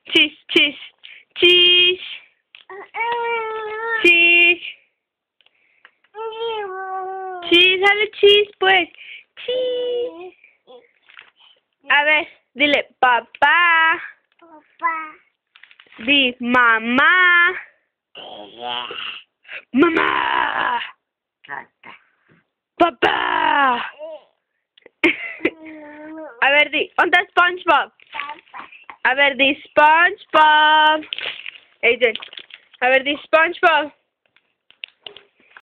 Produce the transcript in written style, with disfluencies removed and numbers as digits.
Cheese, cheese, cheese. Cheese. Cheese, dale cheese, pues. Cheese. A ver, dile papá. Di mamá. Mamá. Papá. A ver, di, ¿dónde está SpongeBob? A ver, di SpongeBob. Aiden, a ver, di SpongeBob.